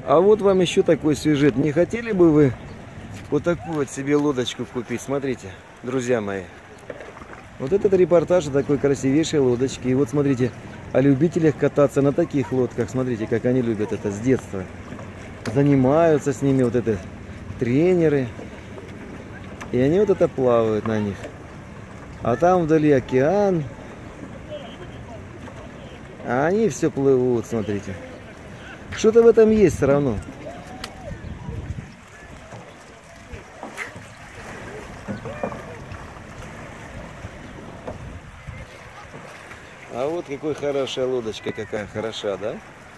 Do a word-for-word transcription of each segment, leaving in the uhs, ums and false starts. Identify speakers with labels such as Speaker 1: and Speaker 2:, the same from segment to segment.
Speaker 1: А вот вам еще такой сюжет. Не хотели бы вы вот такую вот себе лодочку купить? Смотрите, друзья мои. Вот этот репортаж о такой красивейшей лодочке. И вот смотрите, о любителях кататься на таких лодках. Смотрите, как они любят это с детства. Занимаются с ними вот это тренеры. И они вот это плавают на них. А там вдали океан. А они все плывут, смотрите. Что-то в этом есть все равно. А вот какой хорошая лодочка, какая хороша, да?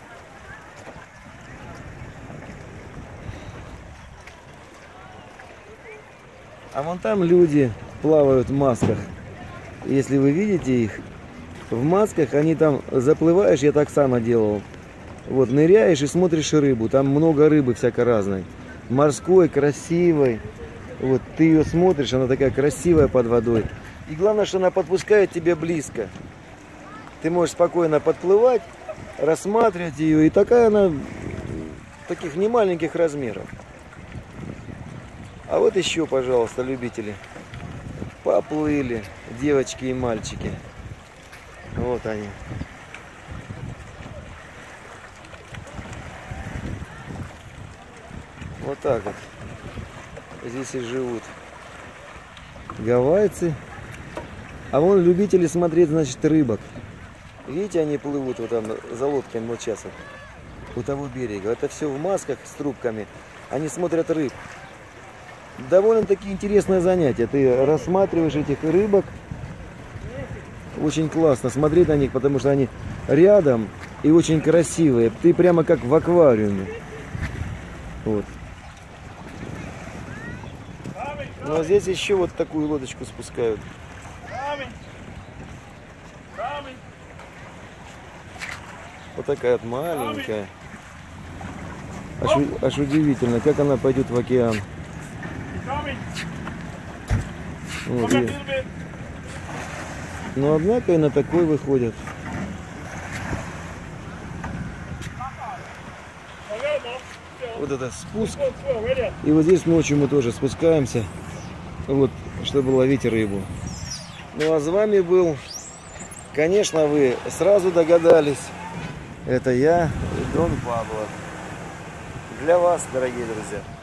Speaker 1: А вон там люди плавают в масках. Если вы видите их, в масках они там заплываешь, я так само делал. Вот, ныряешь и смотришь рыбу. Там много рыбы всякой разной. Морской, красивой. Вот, ты ее смотришь, она такая красивая под водой. И главное, что она подпускает тебя близко. Ты можешь спокойно подплывать, рассматривать ее. И такая она таких немаленьких размеров. А вот еще, пожалуйста, любители. Поплыли девочки и мальчики. Вот они. Вот так вот здесь и живут гавайцы. А вон любители смотреть, значит, рыбок. Видите, они плывут вот там за лодками вот сейчас вот, у того берега. Это все в масках с трубками. Они смотрят рыб. Довольно-таки интересное занятие. Ты рассматриваешь этих рыбок. Очень классно смотреть на них, потому что они рядом и очень красивые. Ты прямо как в аквариуме. Вот. Ну а здесь еще вот такую лодочку спускают. Вот такая вот маленькая. Аж, аж удивительно, как она пойдет в океан. Вот, и... Но однако и на такой выходят. Вот это спуск. И вот здесь ночью мы тоже спускаемся. Вот, чтобы ловить рыбу. Ну а с вами был, конечно, вы сразу догадались. Это я, Дон Пабло. Для вас, дорогие друзья.